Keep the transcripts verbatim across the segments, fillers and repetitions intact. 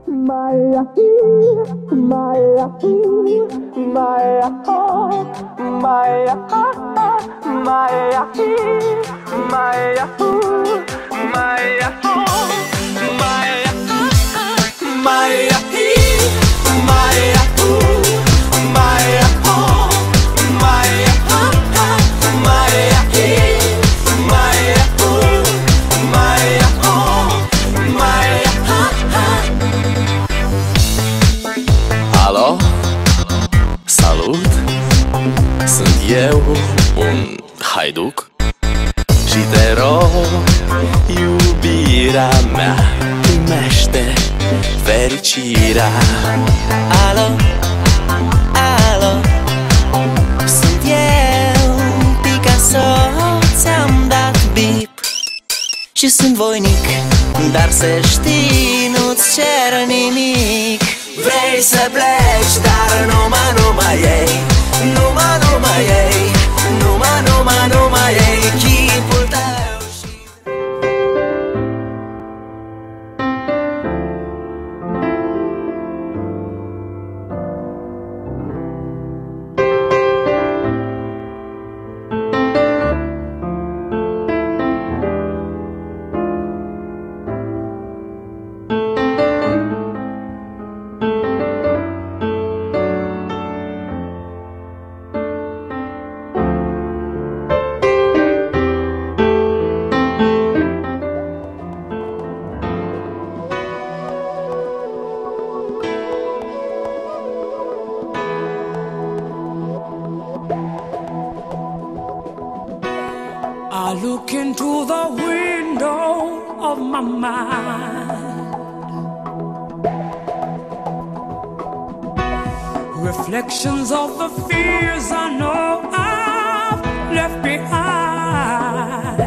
Maya, Maya, Maya, oh, Maya, Maya, Maya, Maya, oh, Maya, Maya, Maya, Maya, oh, Maya, Maya, Maya, Maya, oh, Maya. Alo? Salut! Sunt eu, un haiduc, și te rog, iubirea mea, primește fericirea. Alo? Alo? Sunt eu, Picasso, ți-am dat bip și sunt voinic, dar să știi, nu-ți cer nimic. Vrei să pleci, dar numai, numai ei, numai, numai ei, numai, numai, numai ei, chipul tău și... I look into the window of my mind, reflections of the fears I know I've left behind.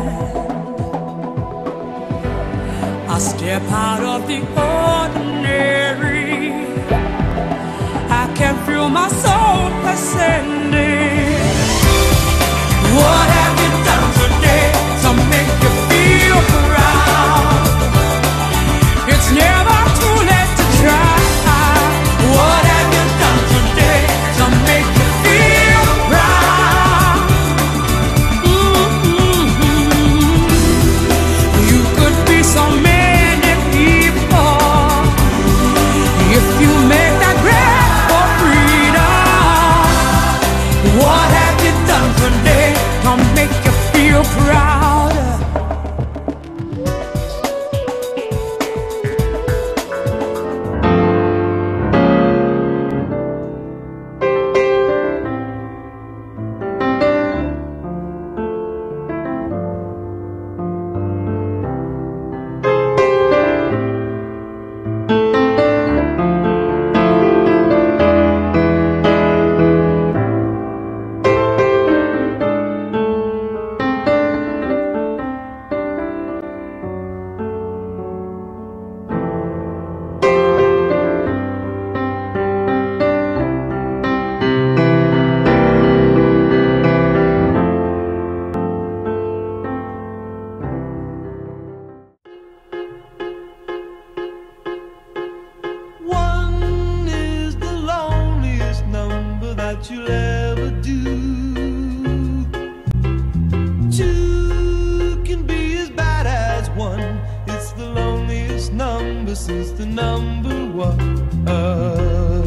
I step out of the ordinary, I can feel my soul ascending. What have you done today to make you feel proud? It's never too late to try. What have you done today to make you feel proud? Mm-hmm. You could be so many people if you make that grab for freedom. What have you done today to make you feel proud? One is the loneliest number that you'll ever do. Two can be as bad as one. It's the loneliest number since the number one.